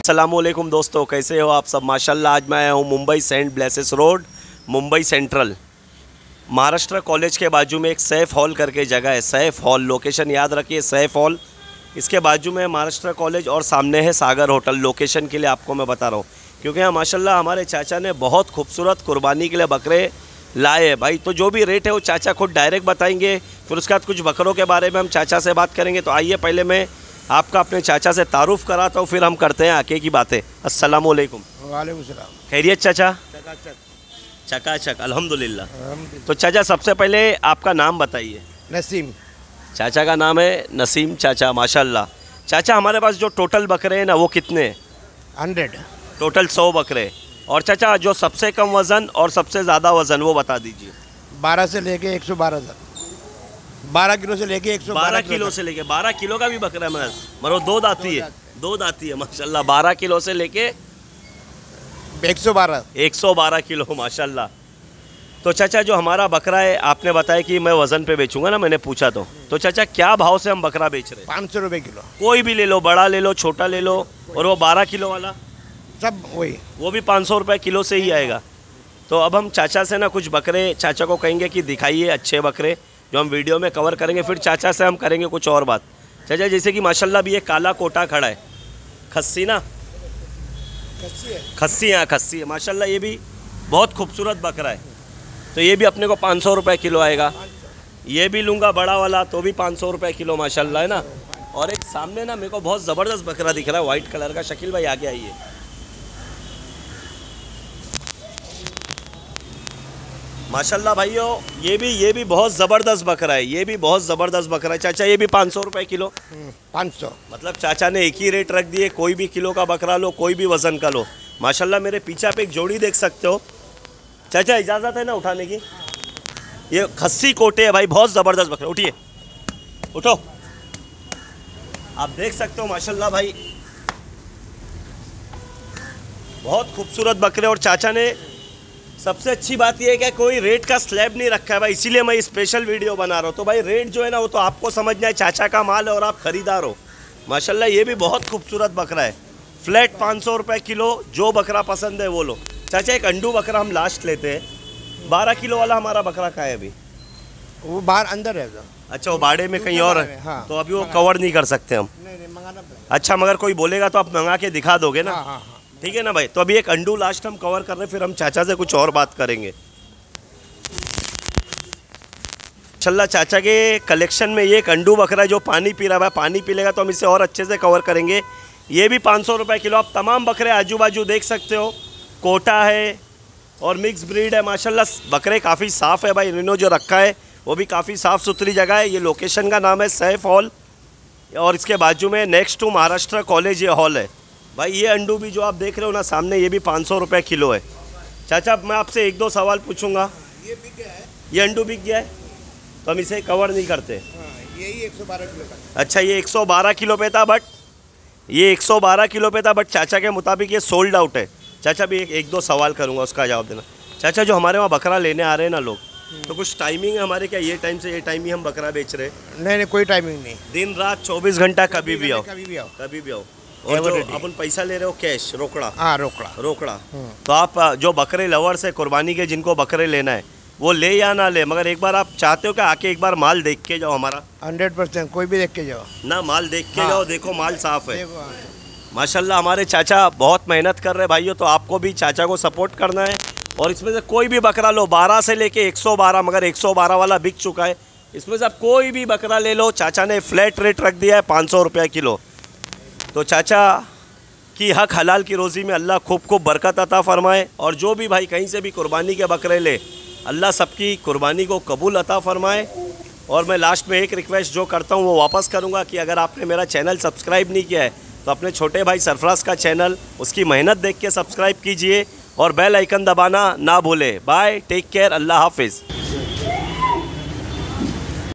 अस्सलामुअलैकुम दोस्तों, कैसे हो आप सब। माशाल्लाह आज मैं आया हूँ Mumbai saint Bellasis road, Mumbai central. Maharashtra college के बाजू में एक सैफ हॉल करके जगह है। सैफ हॉल, लोकेशन याद रखिए, सैफ हॉल। इसके बाजू में महाराष्ट्र कॉलेज और सामने है सागर होटल। लोकेशन के लिए आपको मैं बता रहा हूँ क्योंकि यहाँ माशाल्लाह हमारे चाचा ने बहुत खूबसूरत कुर्बानी के लिए बकरे लाए हैं भाई। तो जो भी रेट है वो चाचा खुद डायरेक्ट बताएंगे, फिर उसके बाद कुछ बकरों के बारे में हम चाचा से बात करेंगे। तो आइए पहले मैं आपका अपने चाचा से तारुफ कराता हूँ, फिर हम करते हैं आके की बातें। अस्सलाम वालेकुम। वालेकुम सलाम। खैरियत चाचा? चकाचक। चकाचक, अल्हम्दुलिल्लाह। तो चाचा सबसे पहले आपका नाम बताइए। नसीम। चाचा का नाम है नसीम चाचा, माशाल्लाह। चाचा हमारे पास जो टोटल बकरे हैं ना वो कितने हैं? 100। टोटल 100 बकरे। और चाचा जो सबसे कम वज़न और सबसे ज़्यादा वज़न वो बता दीजिए। 12 से लेके 112 तक। 12 किलो से लेके 112 किलो से लेके 12 किलो का भी बकरा है मरो। दूध आती है, दूध आती है माशाल्लाह। 12 किलो से लेके 112 किलो माशाल्लाह। तो चाचा जो हमारा बकरा है आपने बताया कि मैं वज़न पे बेचूंगा ना, मैंने पूछा तो चाचा क्या भाव से हम बकरा बेच रहे हैं? 500 रुपये किलो। कोई भी ले लो, बड़ा ले लो, छोटा ले लो। और वो 12 किलो वाला सब वही, वो भी 500 रुपये किलो से ही आएगा। तो अब हम चाचा से ना कुछ बकरे चाचा को कहेंगे कि दिखाइए अच्छे बकरे जो हम वीडियो में कवर करेंगे। फिर चाचा से हम करेंगे कुछ और बात। चाचा जैसे कि माशाल्लाह भी ये काला कोटा खड़ा है, खस्सी ना, खस्सी है माशाल्लाह। ये भी बहुत खूबसूरत बकरा है। तो ये भी अपने को 500 रुपये किलो आएगा। ये भी लूँगा बड़ा वाला तो भी 500 रुपये किलो माशाल्लाह, है ना। और एक सामने ना मेरे को बहुत ज़बरदस्त बकरा दिख रहा है वाइट कलर का। शकील भाई आगे आइए। माशाल्लाह भाइयों, ये भी बहुत ज़बरदस्त बकरा है। ये भी बहुत ज़बरदस्त बकरा है चाचा। ये भी 500 रुपये किलो। 500 मतलब चाचा ने एक ही रेट रख दिए। कोई भी किलो का बकरा लो, कोई भी वज़न का लो। माशाल्लाह मेरे पीछे पे एक जोड़ी देख सकते हो चाचा, इजाज़त है ना उठाने की? ये खस्सी कोटे है भाई, बहुत ज़बरदस्त बकरा। उठिए, उठो। आप देख सकते हो माशाल्लाह भाई, बहुत खूबसूरत बकरे। और चाचा ने सबसे अच्छी बात यह है कि कोई रेट का स्लैब नहीं रखा है भाई, इसीलिए मैं स्पेशल वीडियो बना रहा हूँ। तो भाई रेट जो है ना वो तो आपको समझना है, चाचा का माल है और आप ख़रीदार हो। माशाल्लाह ये भी बहुत खूबसूरत बकरा है। फ्लैट 500 रुपये किलो। जो बकरा पसंद है वो लो। चाचा एक अंडू बकरा हम लास्ट लेते हैं। 12 किलो वाला हमारा बकरा कहाँ है अभी? वो बाहर अंदर है। अच्छा, वो बाड़े में कहीं और है। हाँ, तो अभी वो कवर नहीं कर सकते हम। नहीं मंगाना पड़ेगा। अच्छा, मगर कोई बोलेगा तो आप मंगा के दिखा दोगे ना? हाँ। ठीक है ना भाई। तो अभी एक अंडू लास्ट हम कवर कर रहे हैं, फिर हम चाचा से कुछ और बात करेंगे। चल्ला चाचा के कलेक्शन में ये एक अंडू बकरा है जो पानी पी रहा है। पानी पी लेगा तो हम इसे और अच्छे से कवर करेंगे। ये भी 500 रुपये किलो। आप तमाम बकरे आजू बाजू देख सकते हो। कोटा है और मिक्स ब्रीड है माशाल्लाह। बकरे काफ़ी साफ़ है भाई। इन्होंने जो रखा है वो भी काफ़ी साफ़ सुथरी जगह है। ये लोकेशन का नाम है सैफ हॉल और इसके बाजू में नेक्स्ट टू महाराष्ट्र कॉलेज ये हॉल है भाई। ये अंडू भी जो आप देख रहे हो ना सामने, ये भी 500 रुपये किलो है। चाचा मैं आपसे एक दो सवाल पूछूंगा। ये बिक गया है। ये अंडू बिक गया है तो हम इसे कवर नहीं करते। यही 112 किलो का। अच्छा, ये 112 किलो पे था, बट ये 112 किलो पे था, बट चाचा के मुताबिक ये सोल्ड आउट है। चाचा भी एक दो सवाल करूंगा, उसका जवाब देना। चाचा जो हमारे वहाँ बकरा लेने आ रहे हैं ना लोग, तो कुछ टाइमिंग है हमारे क्या? ये टाइम से ये टाइम ही हम बकरा बेच रहे हैं? नहीं कोई टाइमिंग नहीं। दिन रात 24 घंटा, कभी भी आओ, कभी भी आओ, कभी भी आओ। और जो अपन पैसा ले रहे हो कैश, रोकड़ा? हाँ, रोकड़ा। तो आप जो बकरे लवर्स है कुर्बानी के, जिनको बकरे लेना है वो ले या ना ले, मगर एक बार आप चाहते हो कि आके एक बार माल देख के जाओ हमारा? 100%। कोई भी देख के जाओ ना, माल देख के जाओ। देखो माल साफ है देखो। माशाल्लाह। हमारे चाचा बहुत मेहनत कर रहे हैं भाइयों। तो आपको भी चाचा को सपोर्ट करना है। और इसमें से कोई भी बकरा लो, 12 से लेके 112, मगर 112 वाला बिक चुका है। इसमें से आप कोई भी बकरा ले लो। चाचा ने फ्लैट रेट रख दिया है 500 रुपये किलो। तो चाचा की हक हलाल की रोज़ी में अल्लाह खूब खूब बरकत अता फ़रमाए। और जो भी भाई कहीं से भी कुर्बानी के बकरे ले, अल्लाह सबकी कुर्बानी को कबूल अता फ़रमाए। और मैं लास्ट में एक रिक्वेस्ट जो करता हूँ वो वापस करूँगा कि अगर आपने मेरा चैनल सब्सक्राइब नहीं किया है तो अपने छोटे भाई सरफराज का चैनल, उसकी मेहनत देख के सब्सक्राइब कीजिए और बेल आइकन दबाना ना भूले। बाय, टेक केयर, अल्लाह हाफिज़।